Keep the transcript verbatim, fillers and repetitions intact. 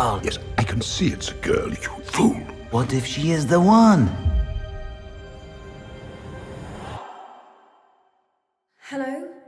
girl. Yes, I can see it's a girl, you fool. What if she is the one? Hello?